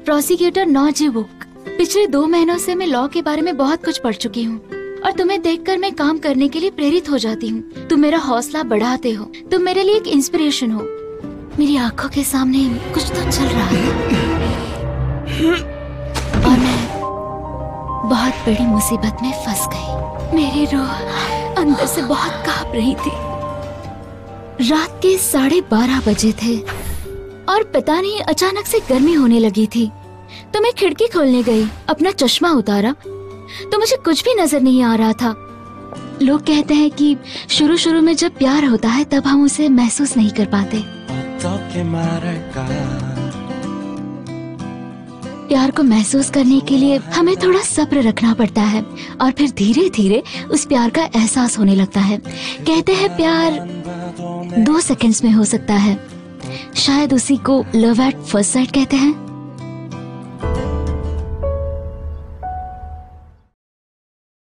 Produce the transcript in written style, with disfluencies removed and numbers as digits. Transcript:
Prosecutor नॉजी book. पिछले 2 महीनों से मैं लॉ के बारे में बहुत कुछ पढ़ चुकी हूँ और तुम्हें देखकर मैं काम करने के लिए प्रेरित हो जाती हूँ। तुम मेरा हौसला बढ़ाते हो, तुम मेरे लिए एक इंस्पिरेशन हो। मेरी आंखों के सामने कुछ तो चल रहा है और मैं बहुत बड़ी मुसीबत में फंस गई। मेरी रूह अंदर से बहुत कांप रही थी। रात के 12:30 बजे थे और पता नहीं अचानक से गर्मी होने लगी थी। तो मैं खिड़की खोलने गई, अपना चश्मा उतारा तो मुझे कुछ भी नजर नहीं आ रहा था। लोग कहते हैं कि शुरू में जब प्यार होता है तब हम उसे महसूस नहीं कर पाते। प्यार को महसूस करने के लिए हमें थोड़ा सब्र रखना पड़ता है और फिर धीरे धीरे उस प्यार का एहसास होने लगता है। कहते हैं प्यार 2 सेकंड्स में हो सकता है। शायद उसी को लव एट फर्स्ट साइट कहते हैं।